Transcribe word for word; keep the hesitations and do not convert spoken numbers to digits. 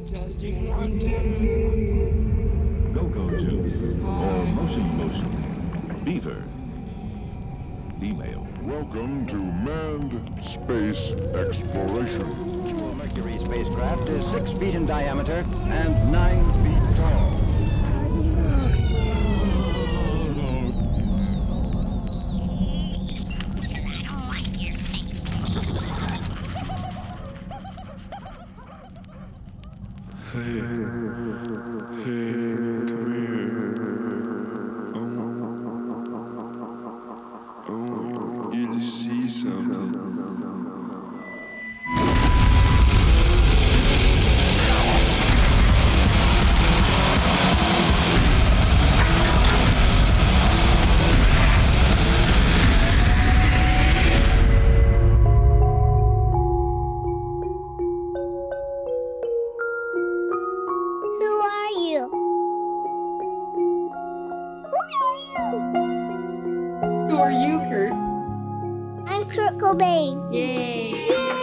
Testing one, two. Go-Go Juice or Motion Motion. Beaver. Female. Welcome to manned space exploration. Mercury spacecraft is six feet in diameter and nine feet tall. Hey, hey, come here. I want you to see something. Who are you? Who are you? Who are you, Kurt? I'm Kurt Cobain. Yay!